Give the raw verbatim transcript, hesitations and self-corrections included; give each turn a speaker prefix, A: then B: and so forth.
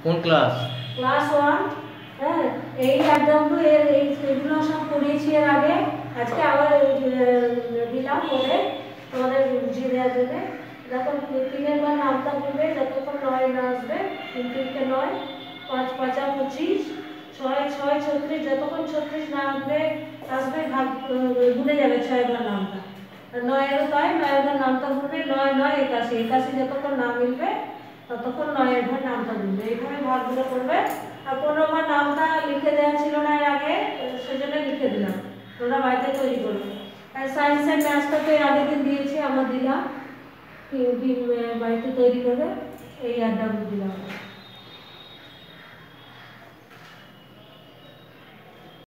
A: কোন class?
B: Class one. হ্যাঁ, এই একদম এর এইগুলো সব পড়িয়েছি এর আগে, আজকে আবার দিলাম বলে তোমাদের বুঝিয়ে দেওয়ার জন্য। দেখো তিনের বার নামটা বলবে যতক্ষণ নয় না আসবে, তিন তিনটে নয়, পাঁচ পাঁচা পঁচিশ, ছয় ছয় ছত্রিশ, যতক্ষণ ছত্রিশ না আসবে আসবে ভাগ ভুলে যাবে ছয় বার নামটা। নয়েরও তাই, নয়ের ঘর নামটা বলবে, নয় নয় একাশি, একাশি যতক্ষণ না মিলবে ততক্ষণ নয়ের ঘর নামটা বলবে, এইভাবে ভাগগুলো করবে। আর পনেরো বার নামটা লিখে দেওয়া ছিল না এর আগে, সেজন্য লিখে দিলাম, তোমরা বাড়িতে তৈরি করবে। আর সায়েন্সের ম্যাথটা তো এর আগের দিন দিয়েছি, আমরা দিলাম, বাড়িতে তৈরি করবে, এই আড্ডা দিলাম।